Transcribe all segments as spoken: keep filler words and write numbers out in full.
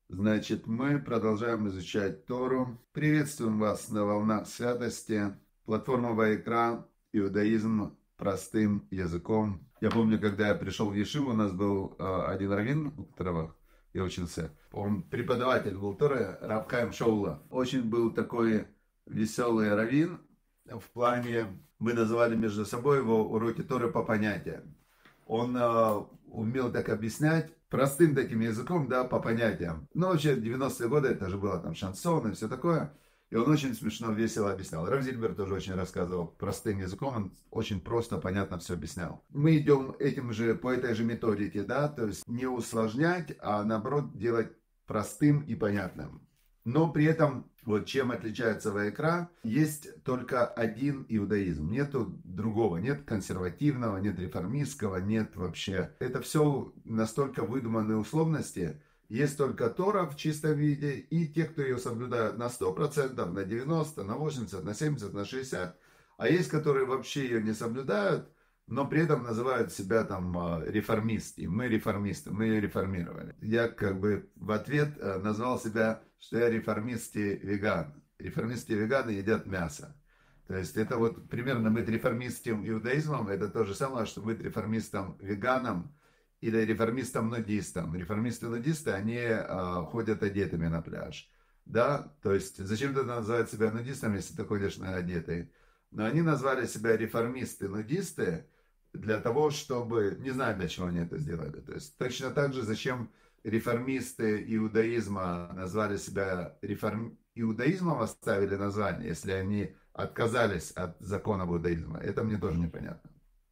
Значит, мы продолжаем изучать Тору. Приветствуем вас на волнах святости. Платформа Ваикра, иудаизм простым языком. Я помню, когда я пришел в Ешиву, у нас был э, один раввин, у которого я учился. Он преподаватель был Торы, Рав Хаим Шаула. Очень был такой веселый раввин. В плане, мы называли между собой его уроки Торы по понятиям. Он э, умел так объяснять простым таким языком, да, по понятиям. Ну, вообще, в девяностые годы это же было там шансон и все такое. И он очень смешно, весело объяснял. Рав Зильбер тоже очень рассказывал простым языком, он очень просто, понятно все объяснял. Мы идем этим же, по этой же методике, да, то есть не усложнять, а наоборот делать простым и понятным. Но при этом, вот чем отличается Ваикра, есть только один иудаизм, нету другого, нет консервативного, нет реформистского, нет вообще. Это все настолько выдуманные условности, есть только Тора в чистом виде, и те, кто ее соблюдают на сто процентов, на девяносто процентов, на восемьдесят процентов, на семьдесят процентов, на шестьдесят процентов, а есть, которые вообще ее не соблюдают, но при этом называют себя там реформисты. Мы реформисты, мы ее реформировали. Я как бы в ответ назвал себя, что я реформист и веган. Реформисты и веганы едят мясо. То есть это вот примерно быть реформистским иудаизмом, это то же самое, что быть реформистом-веганом или реформистом-нудистом. Реформисты-нудисты, они а, ходят одетыми на пляж. Да, то есть зачем ты называть себя нудистом, если ты ходишь на одетый? Но они назвали себя реформисты-нудисты, для того, чтобы... Не знаю, для чего они это сделали. То есть точно так же, зачем реформисты иудаизма назвали себя реформ... иудаизмом, оставили название, если они отказались от законов иудаизма. Это мне тоже непонятно.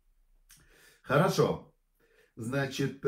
Хорошо. Значит,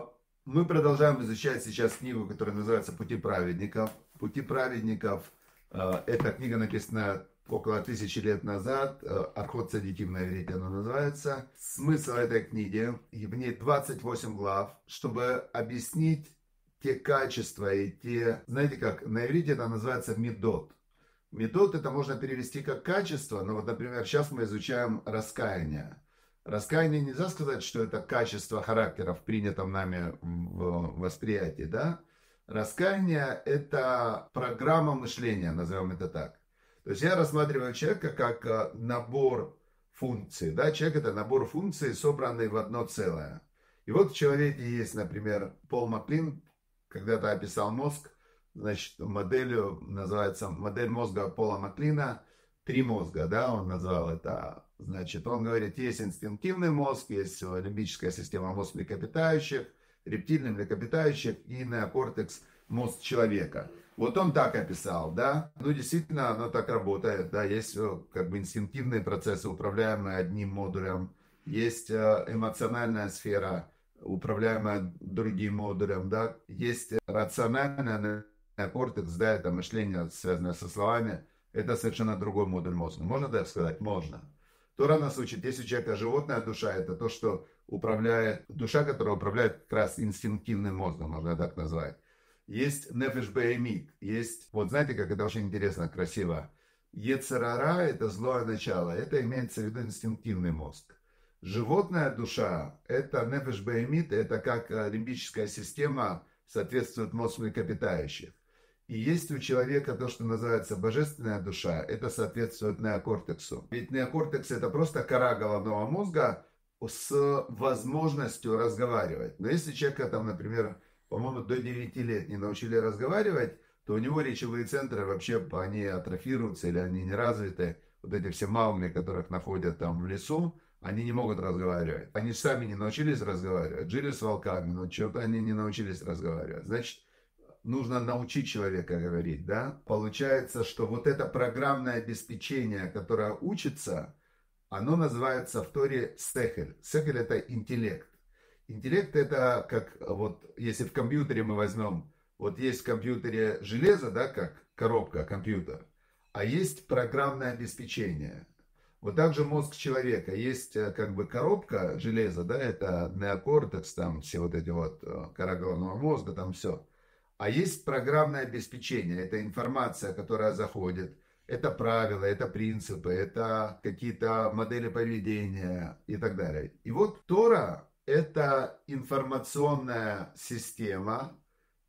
мы продолжаем изучать сейчас книгу, которая называется «Пути праведников». «Пути праведников» – эта книга написана около тысячи лет назад, Орхот Цадиким на иврите она называется. Смысл этой книги, в ней двадцать восемь глав, чтобы объяснить те качества и те... Знаете как, на иврите это называется медот. Медот это можно перевести как качество, но вот, например, сейчас мы изучаем раскаяние. Раскаяние нельзя сказать, что это качество характера в принятом нами в восприятии, да? Раскаяние это программа мышления, назовем это так. То есть я рассматриваю человека как набор функций. Да? Человек это набор функций, собранный в одно целое. И вот в человеке есть, например, Пол Маклин, когда-то описал мозг, значит, моделью называется модель мозга Пола Маклина, три мозга, да, он назвал это. Значит, он говорит, есть инстинктивный мозг, есть лимбическая система, мозг млекопитающих, рептильный млекопитающих и неокортекс, мозг человека. Вот он так описал, да, ну действительно оно так работает, да, есть как бы инстинктивные процессы, управляемые одним модулем, есть эмоциональная сфера, управляемая другим модулем, да, есть рациональная кортекс, да, это мышление, связанное со словами, это совершенно другой модуль мозга. Можно так сказать? Можно. Тора нас учит, если у человека животная душа, это то, что управляет, душа, которая управляет как раз инстинктивным мозгом, можно так назвать. Есть нефеш беэмит, есть, вот знаете, как это очень интересно, красиво. Йецер ара – это злое начало, это имеется в виду инстинктивный мозг. Животная душа – это нефеш беэмит, это как лимбическая система соответствует мозг млекопитающих. И есть у человека то, что называется божественная душа, это соответствует неокортексу. Ведь неокортекс – это просто кора головного мозга с возможностью разговаривать. Но если человека там, например, по-моему, до девяти лет не научили разговаривать, то у него речевые центры вообще, они атрофируются или они не развиты. Вот эти все маугли, которых находят там в лесу, они не могут разговаривать. Они сами не научились разговаривать, жили с волками, но что-то они не научились разговаривать. Значит, нужно научить человека говорить, да? Получается, что вот это программное обеспечение, которое учится, оно называется в Торе сехель. Сехель это интеллект. Интеллект это как, вот если в компьютере мы возьмем, вот есть в компьютере железо, да, как коробка, компьютер, а есть программное обеспечение. Вот так же мозг человека, есть как бы коробка железа, да, это неокортекс, там все вот эти вот кора головного мозга, там все. А есть программное обеспечение, это информация, которая заходит, это правила, это принципы, это какие-то модели поведения и так далее. И вот Тора, это информационная система,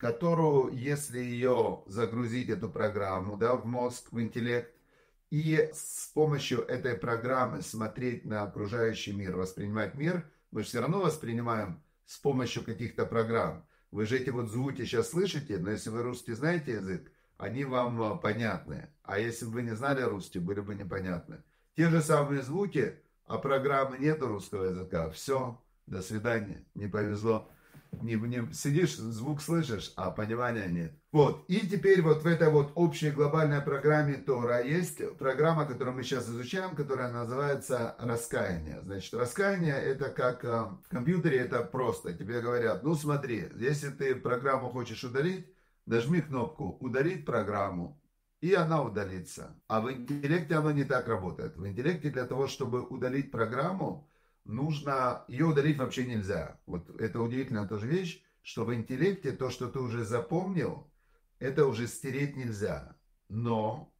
которую, если ее загрузить, эту программу, да, в мозг, в интеллект, и с помощью этой программы смотреть на окружающий мир, воспринимать мир, мы же все равно воспринимаем с помощью каких-то программ. Вы же эти вот звуки сейчас слышите, но если вы русский знаете язык, они вам понятны. А если бы вы не знали русский, были бы непонятны. Те же самые звуки, а программы нету русского языка. Все, до свидания, не повезло. Не, не сидишь, звук слышишь, а понимания нет. Вот, и теперь вот в этой вот общей глобальной программе Тора есть программа, которую мы сейчас изучаем, которая называется раскаяние. Значит, раскаяние это как в компьютере, это просто. Тебе говорят, ну смотри, если ты программу хочешь удалить, нажми кнопку «Удалить программу», и она удалится. А в интеллекте оно не так работает. В интеллекте для того, чтобы удалить программу, нужно, ее удалить вообще нельзя. Вот это удивительная тоже вещь, что в интеллекте то, что ты уже запомнил, это уже стереть нельзя. Но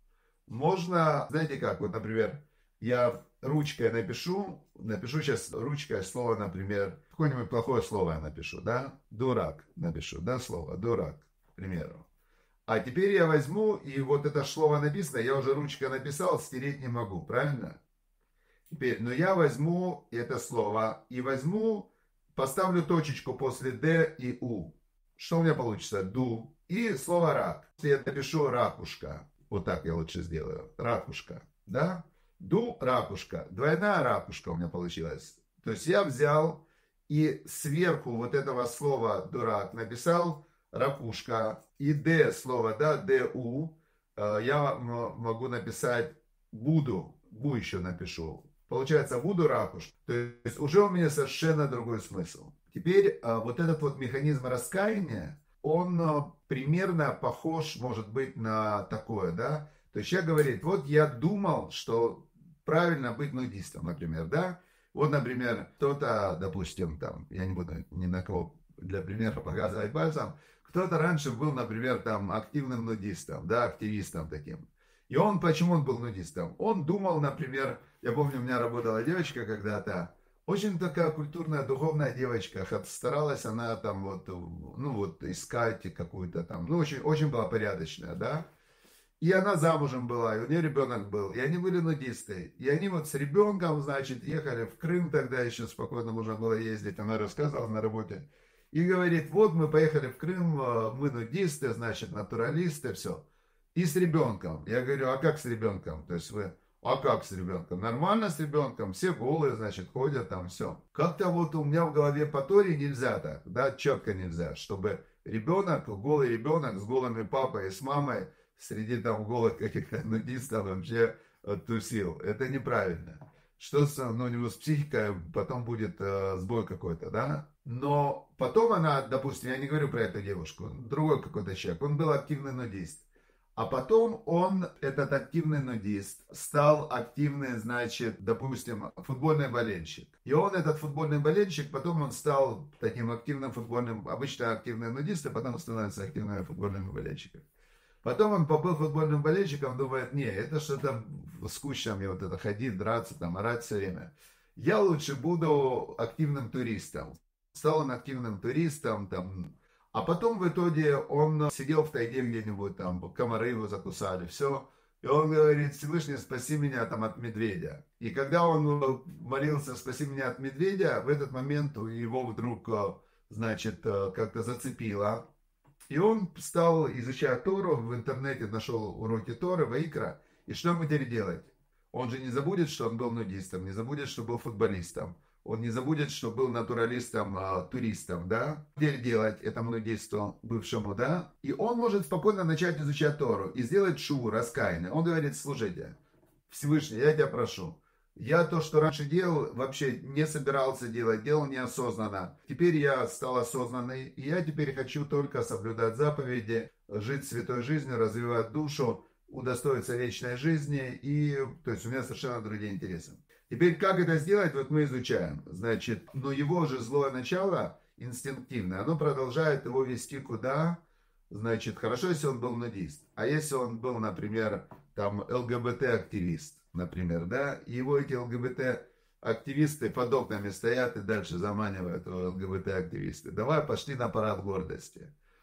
можно, знаете как, вот, например, я ручкой напишу, напишу сейчас ручкой слово, например, какое-нибудь плохое слово я напишу, да, дурак напишу, да, слово, дурак, к примеру. А теперь я возьму, и вот это слово написано, я уже ручкой написал, стереть не могу, правильно? Теперь, но я возьму это слово и возьму, поставлю точечку после Д и У. Что у меня получится? Ду. И слово рак. Если я напишу ракушка, вот так я лучше сделаю. Ракушка. Да? Ду, ракушка. Двойная ракушка у меня получилась. То есть я взял и сверху вот этого слова дурак написал ракушка. И Д слово, да, Д-У. Я могу написать буду. Бу еще напишу. Получается, буду ракушка. То есть уже у меня совершенно другой смысл. Теперь вот этот вот механизм раскаяния, он примерно похож, может быть, на такое, да. То есть человек говорит, вот я думал, что правильно быть нудистом, например, да. Вот, например, кто-то, допустим, там, я не буду ни на кого для примера показывать пальцем, кто-то раньше был, например, там, активным нудистом, да, активистом таким. И он, почему он был нудистом? Он думал, например, я помню, у меня работала девочка когда-то, очень такая культурная, духовная девочка, старалась она там вот, ну вот, искать какую-то там, ну очень, очень была порядочная, да. И она замужем была, и у нее ребенок был, и они были нудисты. И они вот с ребенком, значит, ехали в Крым, тогда еще спокойно можно было ездить, она рассказывала на работе. И говорит, вот мы поехали в Крым, мы нудисты, значит, натуралисты, все. И с ребенком. Я говорю, а как с ребенком? То есть вы, а как с ребенком? Нормально с ребенком, все голые, значит, ходят там, все. Как-то вот у меня в голове по Торе нельзя так, да, четко нельзя, чтобы ребенок, голый ребенок с голыми папой и с мамой среди там голых каких-то нудистов вообще тусил. Это неправильно. Что с, ну, у него с психикой потом будет э, сбой какой-то, да? Но потом она, допустим, я не говорю про эту девушку, другой какой-то человек, он был активный нудист. А потом он, этот активный нудист, стал активный, значит, допустим, футбольный болельщик. И он, этот футбольный болельщик, потом он стал таким активным футбольным, обычно активный нудист, а потом становится активным футбольным болельщиком. Потом он побыл футбольным болельщиком, думает, не, это что-то скучно мне вот это ходить, драться, там, орать все время. Я лучше буду активным туристом. Стал он активным туристом, там. А потом в итоге он сидел в тайге где-нибудь, там, комары его закусали, все. И он говорит, Всевышний, спаси меня там от медведя. И когда он молился, спаси меня от медведя, в этот момент его вдруг, значит, как-то зацепило. И он стал изучать Тору, в интернете нашел уроки Торы, Ваикра. И что ему теперь делать? Он же не забудет, что он был нудистом, не забудет, что был футболистом. Он не забудет, что был натуралистом, а, туристом, да? Теперь делать этому нудисту бывшему, да? И он может спокойно начать изучать Тору и сделать шуву, раскаяние. Он говорит, слушайте, Всевышний, я тебя прошу. Я то, что раньше делал, вообще не собирался делать, делал неосознанно. Теперь я стал осознанный, и я теперь хочу только соблюдать заповеди, жить святой жизнью, развивать душу, удостоиться вечной жизни, и, то есть у меня совершенно другие интересы. Теперь, как это сделать, вот мы изучаем. Значит, но его же злое начало, инстинктивное, оно продолжает его вести куда? Значит, хорошо, если он был нудист. А если он был, например, там, ЛГБТ-активист, например, да, и его эти ЛГБТ-активисты под окнами стоят и дальше заманивают ЛГБТ-активисты. Давай, пошли на парад гордости.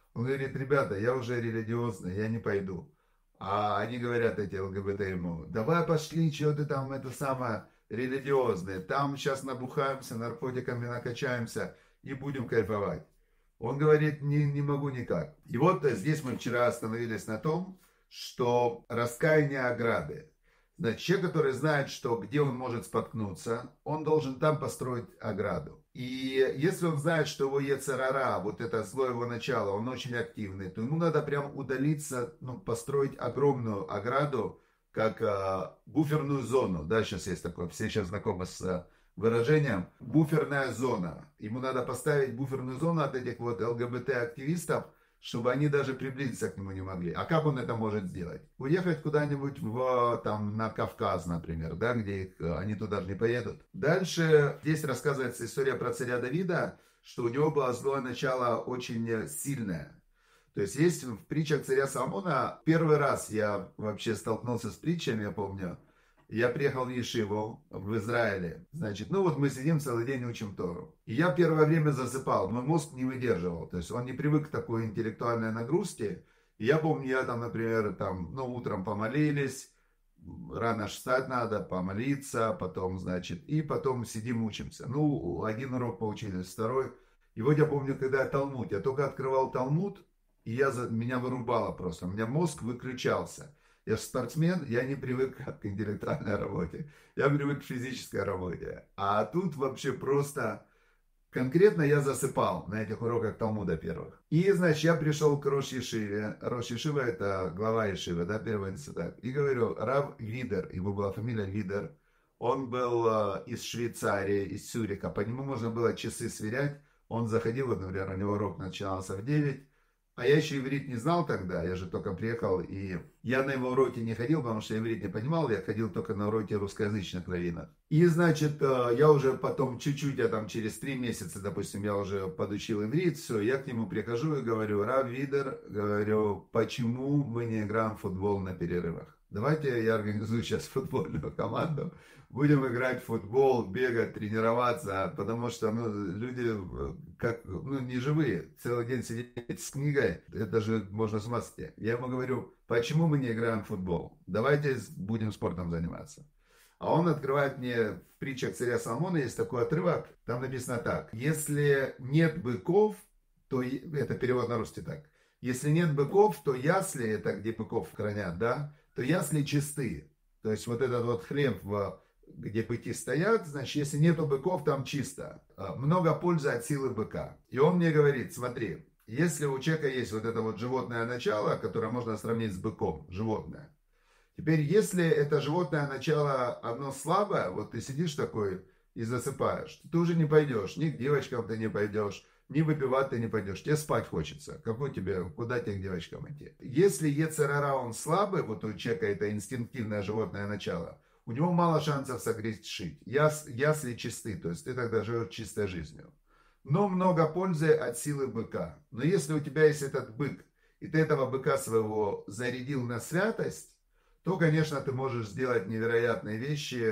Он говорит, ребята, я уже религиозный, я не пойду. А они говорят, эти ЛГБТ ему, давай пошли, что ты там, это самое, религиозное. Там сейчас набухаемся, наркотиками накачаемся и будем кайфовать. Он говорит, не, не могу никак. И вот здесь мы вчера остановились на том, что раскаяние ограды. Значит, человек, который знает, что где он может споткнуться, он должен там построить ограду. И если он знает, что его ецер-ара, вот это зло его начало, он очень активный, то ему надо прям удалиться, ну, построить огромную ограду, как э, буферную зону. Да, сейчас есть такое, все сейчас знакомы с э, выражением буферная зона. Ему надо поставить буферную зону от этих вот ЛГБТ-активистов, чтобы они даже приблизиться к нему не могли. А как он это может сделать? Уехать куда-нибудь в, там, на Кавказ, например, да, где их, они туда же не поедут. Дальше здесь рассказывается история про царя Давида, что у него было злое начало очень сильное. То есть есть в притчах царя Соломона, первый раз я вообще столкнулся с притчами, я помню, я приехал в Ешиву в Израиле. Значит, ну вот мы сидим целый день учим Тору. И я первое время засыпал, мой мозг не выдерживал. То есть он не привык к такой интеллектуальной нагрузке. И я помню, я там, например, там, ну, утром помолились, рано встать надо, помолиться, потом, значит, и потом сидим учимся. Ну, один урок поучились, второй. И вот я помню, когда я Талмуд, я только открывал Талмуд, и я, меня вырубало просто, у меня мозг выключался. Я же спортсмен, я не привык к интеллектуальной работе. Я привык к физической работе. А тут вообще просто... Конкретно я засыпал на этих уроках Талмуда первых. И, значит, я пришел к Рош Ешиве. Рош Ешива — это глава Ешивы, да, первый институт. И говорю, Рав Видер, его была фамилия Видер. Он был э, из Швейцарии, из Цюриха. По нему можно было часы сверять. Он заходил, вот, например, у него урок начинался в девять. А я еще иврит не знал тогда, я же только приехал, и я на его уроки не ходил, потому что я иврит не понимал, я ходил только на уроки русскоязычных раввинов. И, значит, я уже потом чуть-чуть, я там через три месяца, допустим, я уже подучил иврит, все, я к нему прихожу и говорю, Рав Видер, говорю, почему мы не играем в футбол на перерывах? Давайте я организую сейчас футбольную команду, будем играть в футбол, бегать, тренироваться, потому что ну, люди как, ну, не живые, целый день сидеть с книгой, это же можно с ума сойти. Я ему говорю, почему мы не играем в футбол? Давайте будем спортом заниматься. А он открывает мне в притчах царя Соломона, есть такой отрывок, там написано так, если нет быков, то, это перевод на русский так, если нет быков, то ясли, это где быков хранят, да, то ясли чисты. То есть вот этот вот хлеб, где быки стоят, значит, если нету быков, там чисто. Много пользы от силы быка. И он мне говорит, смотри, если у человека есть вот это вот животное начало, которое можно сравнить с быком, животное. Теперь, если это животное начало, оно слабое, вот ты сидишь такой и засыпаешь, ты уже не пойдешь, ни к девочкам ты не пойдешь, ни выпивать ты не пойдешь, тебе спать хочется. Какой тебе, куда тебе к девочкам идти? Если ецер-ара он слабый, вот у человека это инстинктивное животное начало, у него мало шансов согрешить. Яс, ясли чисты, то есть ты тогда живешь чистой жизнью. Но много пользы от силы быка. Но если у тебя есть этот бык, и ты этого быка своего зарядил на святость, то, конечно, ты можешь сделать невероятные вещи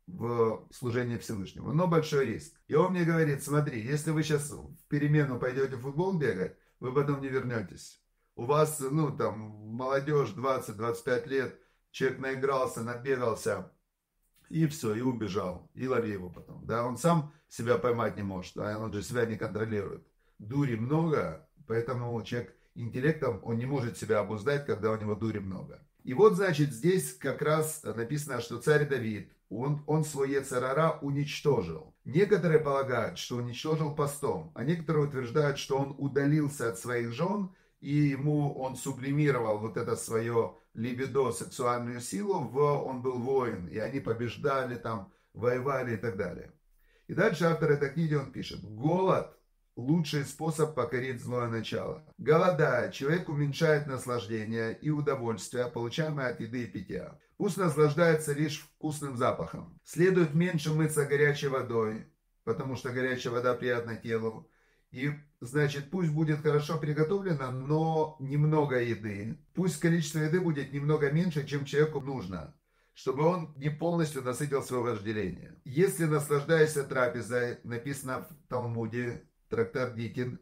в служении Всевышнему. Но большой риск. И он мне говорит, смотри, если вы сейчас в перемену пойдете в футбол бегать, вы потом не вернетесь. У вас, ну, там, молодежь двадцать-двадцать пять лет, человек наигрался, набегался, и все, и убежал. И лови его потом. Да, он сам себя поймать не может, а он же себя не контролирует. Дури много, поэтому человек интеллектом, он не может себя обуздать, когда у него дури много. И вот, значит, здесь как раз написано, что царь Давид, он, он свой ецер-ара уничтожил. Некоторые полагают, что уничтожил постом, а некоторые утверждают, что он удалился от своих жен, и ему он сублимировал вот это свое либидо, сексуальную силу, в, он был воин, и они побеждали там, воевали и так далее. И дальше автор этой книги, он пишет, голод – лучший способ покорить злое начало. Голодая, человек уменьшает наслаждение и удовольствие, получаемое от еды и питья. Пусть наслаждается лишь вкусным запахом. Следует меньше мыться горячей водой, потому что горячая вода приятна телу. И, значит, пусть будет хорошо приготовлено, но немного еды. Пусть количество еды будет немного меньше, чем человеку нужно, чтобы он не полностью насытил свое вожделение. Если наслаждаешься трапезой, написано в Талмуде, трактат Дикин,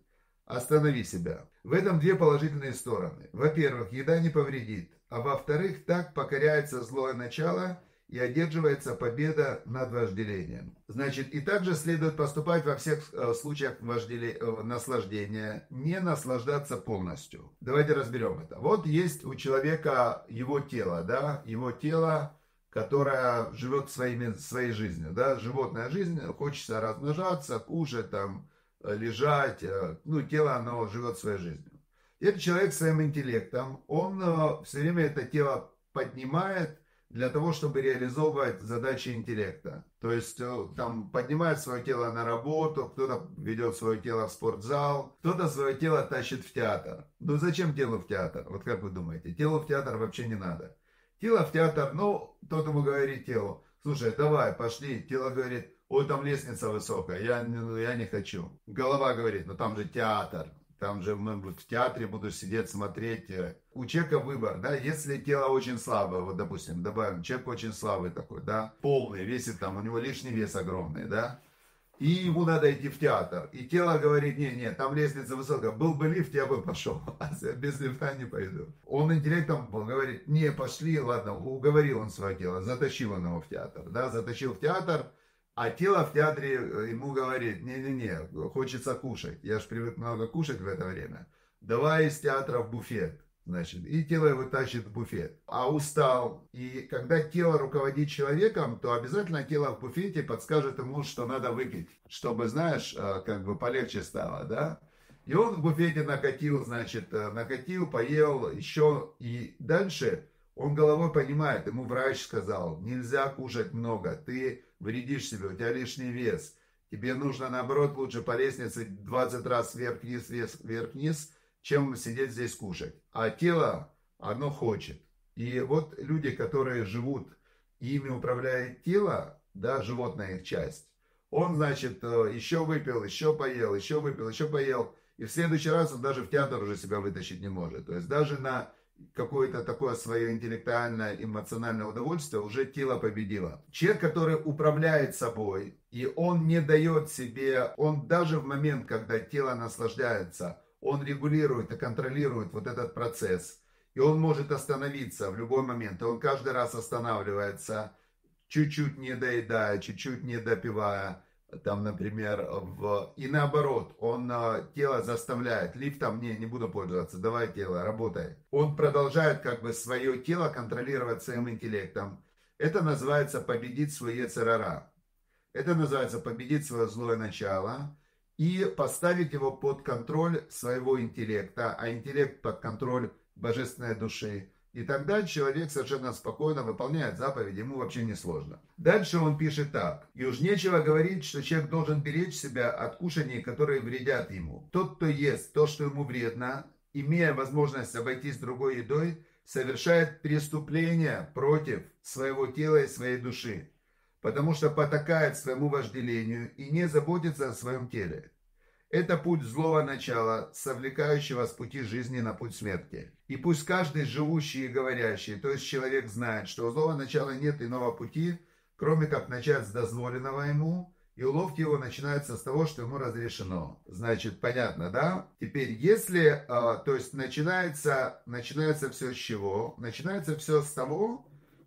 Останови себя. В этом две положительные стороны. Во-первых, еда не повредит. А во-вторых, так покоряется злое начало и одерживается победа над вожделением. Значит, и также следует поступать во всех э, случаях вожделе... э, наслаждения, не наслаждаться полностью. Давайте разберем это. Вот есть у человека его тело, да, его тело, которое живет своими, своей жизнью, да, животная жизнь, хочется размножаться, кушать, там, лежать, э, ну, тело, оно живет своей жизнью. И этот человек своим интеллектом, он э, все время это тело поднимает, для того, чтобы реализовывать задачи интеллекта. То есть, там, поднимает свое тело на работу, кто-то ведет свое тело в спортзал, кто-то свое тело тащит в театр. Ну, зачем телу в театр? Вот как вы думаете? Телу в театр вообще не надо. Тело в театр, ну, тот ему говорит телу, слушай, давай, пошли. Тело говорит, ой, там лестница высокая, я, я не хочу. Голова говорит, ну, там же театр. Там же мы в театре буду сидеть, смотреть. У человека выбор, да, если тело очень слабое, вот, допустим, добавим, человек очень слабый такой, да, полный, весит там, у него лишний вес огромный, да, и ему надо идти в театр. И тело говорит, не, не, там лестница высокая, был бы лифт, я бы пошел, а без лифта не пойду. Он интеллектом говорит, не, пошли, ладно, уговорил он свое тело, затащил он его в театр, да, затащил в театр. А тело в театре ему говорит, не-не-не, хочется кушать. Я же привык много кушать в это время. Давай из театра в буфет. Значит, и тело его тащит в буфет. А устал. И когда тело руководит человеком, то обязательно тело в буфете подскажет ему, что надо выпить. Чтобы, знаешь, как бы полегче стало, да? И он в буфете накатил, значит, накатил, поел, еще. И дальше он головой понимает, ему врач сказал, нельзя кушать много, ты вредишь себе, у тебя лишний вес. Тебе нужно, наоборот, лучше по лестнице двадцать раз вверх-вниз, вверх-вниз, чем сидеть здесь кушать. А тело, оно хочет. И вот люди, которые живут, ими управляет тело, да, животная их часть, он, значит, еще выпил, еще поел, еще выпил, еще поел. И в следующий раз он даже в театр уже себя вытащить не может. То есть даже на какое-то такое свое интеллектуальное, эмоциональное удовольствие уже тело победило. Человек, который управляет собой, и он не дает себе, он даже в момент, когда тело наслаждается, он регулирует и контролирует вот этот процесс. И он может остановиться в любой момент. И он каждый раз останавливается, чуть-чуть не доедая, чуть-чуть не допивая. Там, например, в... и наоборот, он тело заставляет, лифтом, не, не буду пользоваться, давай тело, работай. Он продолжает как бы свое тело контролировать своим интеллектом. Это называется победить свой йецер ара. Это называется победить свое злое начало и поставить его под контроль своего интеллекта, а интеллект под контроль божественной души. И тогда человек совершенно спокойно выполняет заповеди, ему вообще не сложно. Дальше он пишет так. «И уж нечего говорить, что человек должен беречь себя от кушаний, которые вредят ему. Тот, кто ест то, что ему вредно, имея возможность обойтись другой едой, совершает преступление против своего тела и своей души, потому что потакает своему вожделению и не заботится о своем теле. Это путь злого начала, совлекающего с пути жизни на путь смерти. И пусть каждый живущий и говорящий, то есть человек, знает, что у злого начала нет иного пути, кроме как начать с дозволенного ему, и уловки его начинаются с того, что ему разрешено». Значит, понятно, да? Теперь, если, то есть начинается, начинается все с чего? Начинается все с того,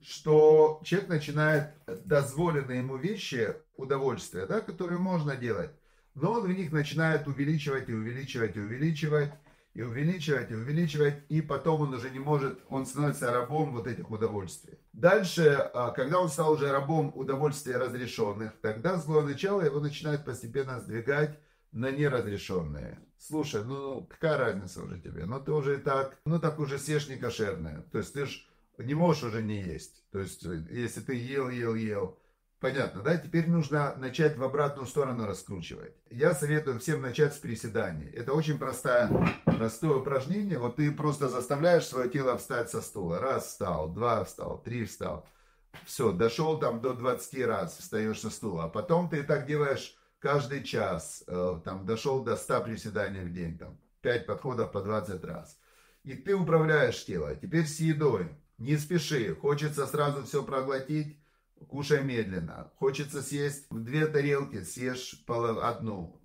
что человек начинает дозволенные ему вещи, удовольствия, да, которые можно делать, но он в них начинает увеличивать и увеличивать и увеличивать, и увеличивать и увеличивать, и потом он уже не может, он становится рабом вот этих удовольствий. Дальше, когда он стал уже рабом удовольствий разрешенных, тогда злое начало его начинает постепенно сдвигать на неразрешенные. Слушай, ну какая разница уже тебе? Ну ты уже и так, ну так уже съешь не кошерное. То есть ты ж не можешь уже не есть. То есть если ты ел, ел, ел. Понятно, да? Теперь нужно начать в обратную сторону раскручивать. Я советую всем начать с приседаний. Это очень простое, простое упражнение. Вот ты просто заставляешь свое тело встать со стула. Раз встал, два встал, три встал. Все, дошел там до двадцати раз, встаешь со стула. А потом ты так делаешь каждый час. Там дошел до ста приседаний в день. Там пять подходов по двадцать раз. И ты управляешь тело. Теперь с едой. Не спеши. Хочется сразу все проглотить. Кушай медленно. Хочется съесть две тарелки, съешь одну.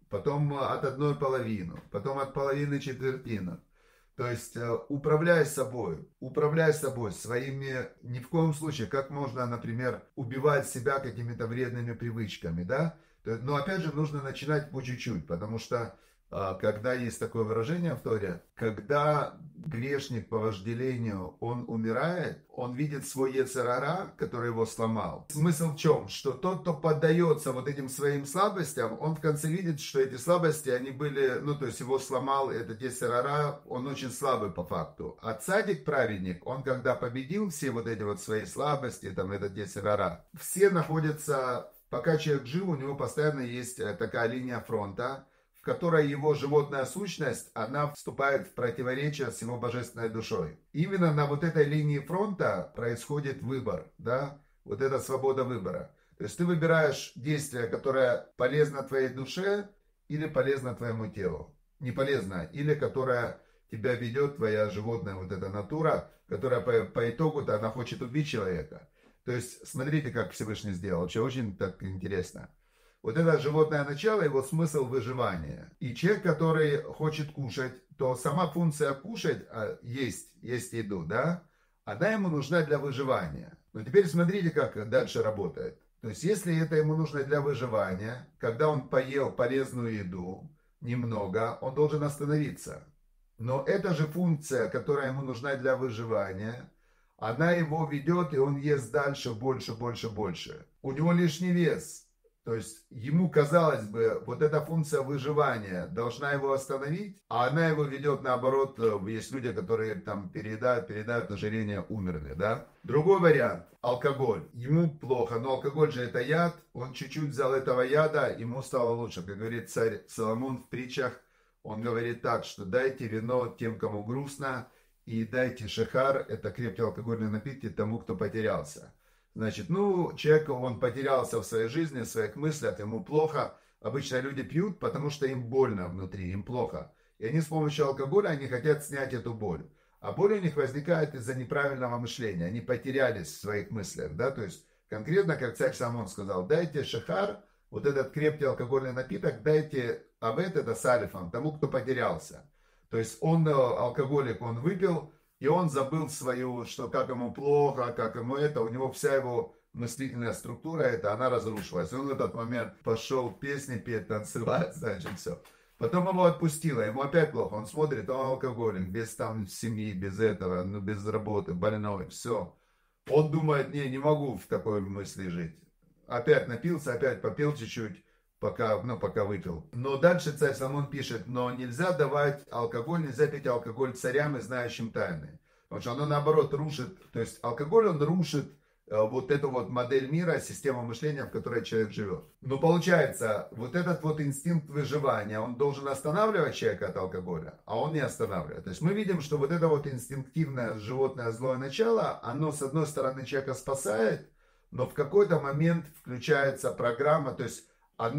потом от одной половины, потом от половины четвертину. То есть управляй собой, управляй собой своими, ни в коем случае, как можно, например, убивать себя какими-то вредными привычками, да? Но опять же нужно начинать по чуть-чуть, потому что когда есть такое выражение в Торе, когда грешник по вожделению, он умирает, он видит свой йецер ара, который его сломал. Смысл в чем? Что тот, кто поддается вот этим своим слабостям, он в конце видит, что эти слабости, они были, ну то есть его сломал этот йецер ара, он очень слабый по факту. А цадик, праведник, он когда победил все вот эти вот свои слабости, там этот йецер ара, все находятся, пока человек жив, у него постоянно есть такая линия фронта, в которой его животная сущность, она вступает в противоречие с его божественной душой. Именно на вот этой линии фронта происходит выбор, да, вот эта свобода выбора. То есть ты выбираешь действие, которое полезно твоей душе или полезно твоему телу. Не полезно, или которое тебя ведет, твоя животная вот эта натура, которая по, по итогу-то она хочет убить человека. То есть смотрите, как Всевышний сделал, вообще очень так интересно. Вот это животное начало, его смысл выживания. И человек, который хочет кушать, то сама функция кушать, есть, есть еду, да, она ему нужна для выживания. Но теперь смотрите, как дальше работает. То есть, если это ему нужно для выживания, когда он поел полезную еду, немного, он должен остановиться. Но эта же функция, которая ему нужна для выживания, она его ведет, и он ест дальше, больше, больше, больше. У него лишний вес. То есть ему, казалось бы, вот эта функция выживания должна его остановить, а она его ведет наоборот. Есть люди, которые там переедают, переедают, ожирение, умерли, да. Другой вариант, алкоголь. Ему плохо, но алкоголь же это яд. Он чуть-чуть взял этого яда, ему стало лучше. Как говорит царь Соломон в притчах, он говорит так, что дайте вино тем, кому грустно, и дайте шехар, это крепкий алкогольный напитки, тому, кто потерялся. Значит, ну, человек, он потерялся в своей жизни, в своих мыслях, ему плохо. Обычно люди пьют, потому что им больно внутри, им плохо. И они с помощью алкоголя, они хотят снять эту боль. А боль у них возникает из-за неправильного мышления. Они потерялись в своих мыслях, да, то есть конкретно, как царь Соломон сказал, дайте шехар, вот этот крепкий алкогольный напиток, дайте абет, это с алифом, тому, кто потерялся. То есть он, алкоголик, он выпил, и он забыл свою, что как ему плохо, как ему это, у него вся его мыслительная структура, это, она разрушилась. Он в этот момент пошел песни петь, танцевать, значит, все. Потом его отпустило, ему опять плохо, он смотрит, он алкоголик, без там семьи, без этого, ну, без работы, больной, все. Он думает, не, не могу в такой мысли жить. Опять напился, опять попил чуть-чуть. Пока, ну, пока выпил. Но дальше царь Соломон пишет, но нельзя давать алкоголь, нельзя пить алкоголь царям и знающим тайны. Потому что оно наоборот рушит, то есть алкоголь он рушит э, вот эту вот модель мира, систему мышления, в которой человек живет. Но получается, вот этот вот инстинкт выживания, он должен останавливать человека от алкоголя, а он не останавливает. То есть мы видим, что вот это вот инстинктивное животное злое начало, оно с одной стороны человека спасает, но в какой-то момент включается программа, то есть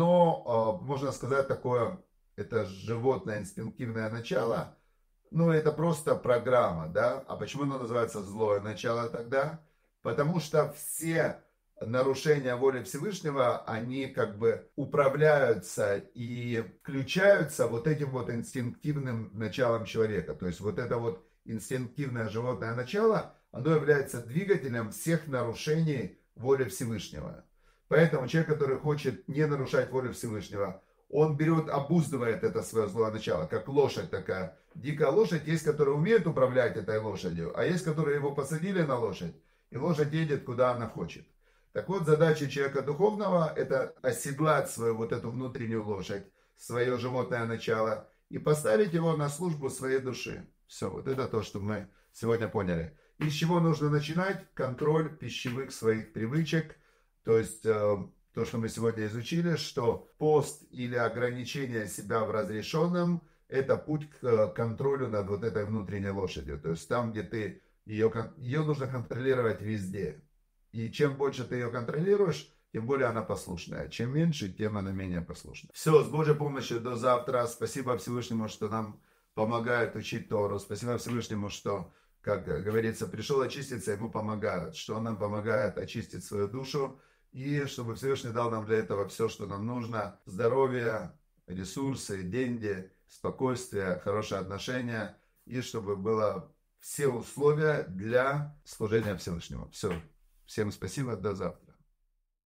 оно, можно сказать, такое, это животное инстинктивное начало, ну, это просто программа, да. А почему оно называется злое начало тогда? Потому что все нарушения воли Всевышнего, они как бы управляются и включаются вот этим вот инстинктивным началом человека. То есть вот это вот инстинктивное животное начало, оно является двигателем всех нарушений воли Всевышнего. Поэтому человек, который хочет не нарушать волю Всевышнего, он берет, обуздывает это свое злое начало, как лошадь такая. Дикая лошадь, есть, которые умеют управлять этой лошадью, а есть, которые его посадили на лошадь, и лошадь едет, куда она хочет. Так вот, задача человека духовного – это оседлать свою вот эту внутреннюю лошадь, свое животное начало, и поставить его на службу своей души. Все, вот это то, что мы сегодня поняли. И с чего нужно начинать? Контроль пищевых своих привычек. То есть, э, то, что мы сегодня изучили, что пост или ограничение себя в разрешенном, это путь к контролю над вот этой внутренней лошадью. То есть, там, где ты ее, ее нужно контролировать везде. И чем больше ты ее контролируешь, тем более она послушная. Чем меньше, тем она менее послушна. Все, с Божьей помощью до завтра. Спасибо Всевышнему, что нам помогает учить Тору. Спасибо Всевышнему, что, как говорится, пришел очиститься, ему помогают. Что он нам помогает очистить свою душу. И чтобы Всевышний дал нам для этого все, что нам нужно. Здоровья, ресурсы, деньги, спокойствие, хорошие отношения, и чтобы было все условия для служения Всевышнему. Все. Всем спасибо, до завтра.